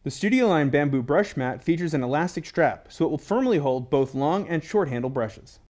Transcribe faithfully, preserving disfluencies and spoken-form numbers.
The Studio Line bamboo brush mat features an elastic strap, so it will firmly hold both long and short handle brushes.